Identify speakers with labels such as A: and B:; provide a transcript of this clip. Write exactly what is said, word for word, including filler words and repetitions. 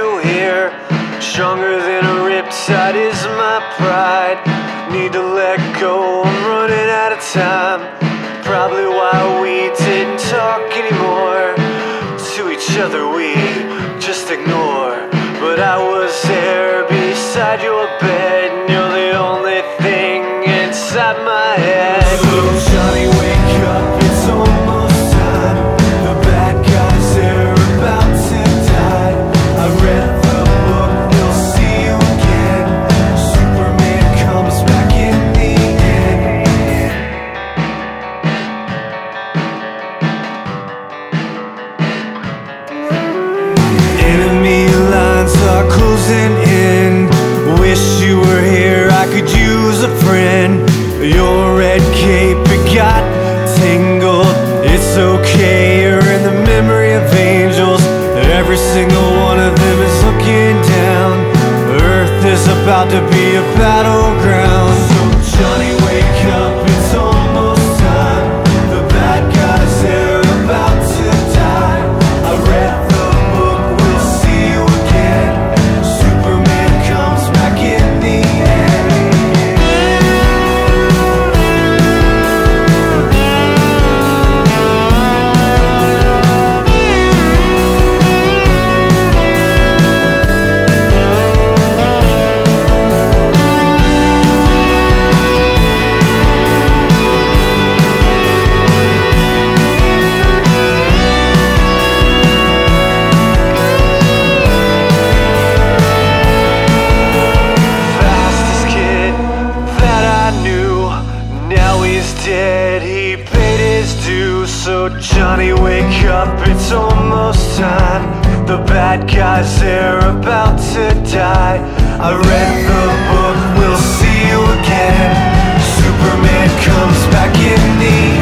A: you here. Stronger than a riptide is my pride. Need to let go, I'm running out of time. Probably why we didn't talk anymore. To each other we just ignore. But I was there beside your bed, and you're the only thing inside my head. So Johnny, wake up, it's almost time. The bad guys, they're about to die. I read the book, we'll see you again. Superman comes back in the end. Enemy lines are closing in. Wish you were here, I could use a friend. Your red cape, it got tangled. It's okay, you're in the memory of angels. Every single one of them is looking down. Earth is about to be a battleground. So Johnny, wake up, it's almost time. The bad guys, they're about to die. I read the book, we'll see you again. Superman comes back in the end. Dead, he paid his dues. So Johnny, wake up, it's almost time. The bad guys, they're about to die. I read the book, we'll see you again. Superman comes back in the